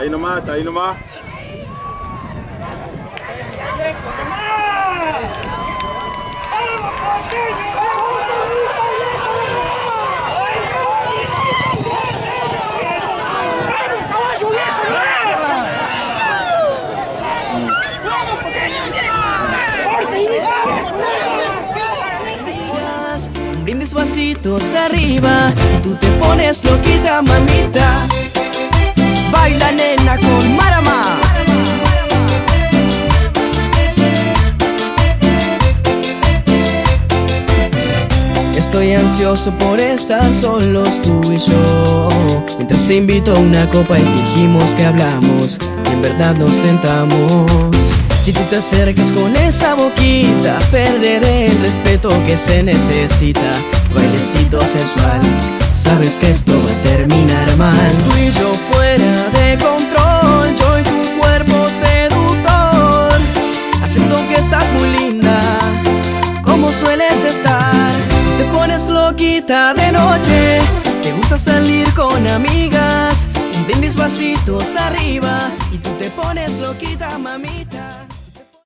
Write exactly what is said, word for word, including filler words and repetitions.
ahí nomás, ahí nomás. Brindis vasitos arriba, tú te pones loquita, mamita. Baila nena con Marama. Estoy ansioso por estar solos tú y yo, mientras te invito a una copa y fingimos que hablamos y en verdad nos tentamos. Si tú te acercas con esa boquita, perderé el respeto que se necesita. Bailecito sensual, sabes que esto va a terminar mal. Tú y yo fuera de control, yo y tu cuerpo seductor. Acepto que estás muy linda, como sueles estar. Te pones loquita de noche, te gusta salir con amigas. Un brindis vasitos arriba y tú te pones loquita, mamita.